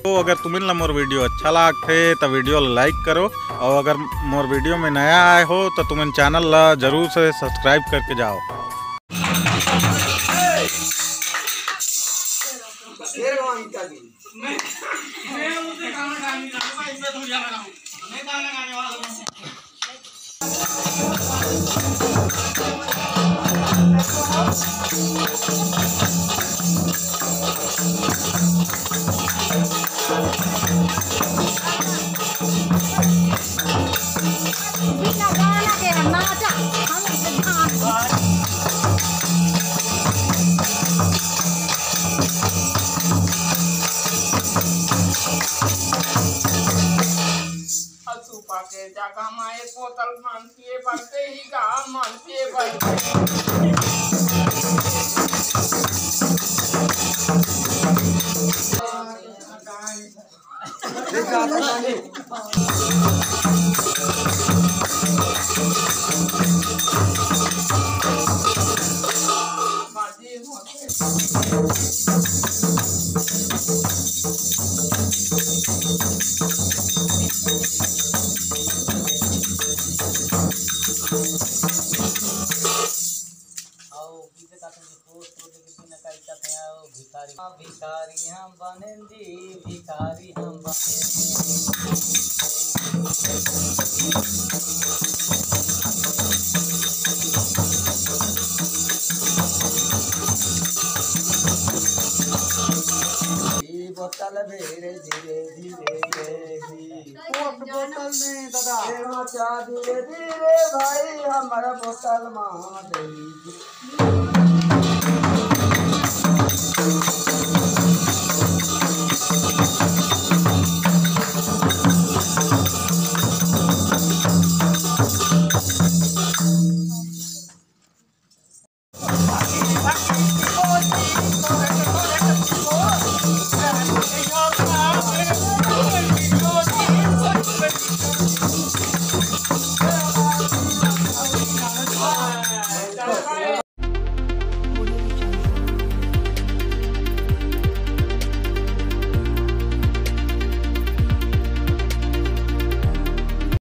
तो अगर तुम्हें मोर वीडियो अच्छा लगते तो वीडियो लाइक करो, और अगर मोर वीडियो में नया आए हो तो तुम्हें चैनल ला जरूर से सब्सक्राइब करके जाओ। पाके जागा माए पोतल मानसिए पड़ते ही गा मानसिए पड़ते भिखारी हम बने जी, भिखारी हम बने। बोतल धीरे धीरे धीरे बोतल में दादा धीरे धीरे भाई हमारा बोतल माँ दे।